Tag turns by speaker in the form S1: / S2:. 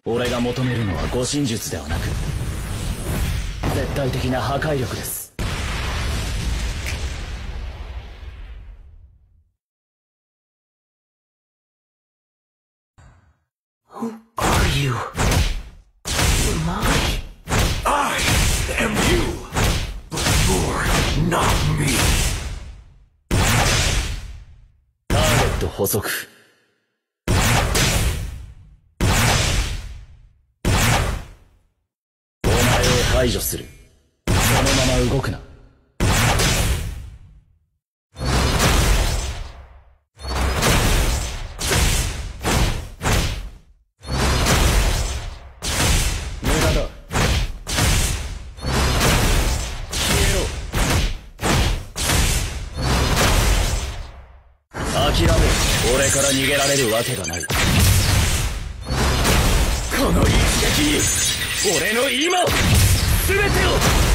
S1: 俺が求めるのは護身術ではなく絶対的な破壊力です。
S2: Who are you? Am I am you, but you're not me.
S1: ターゲット捕捉。お前を排除する。そのまま動くな。無駄だ。諦めろ。俺から逃げられるわけがない。この一撃に俺の今を全てを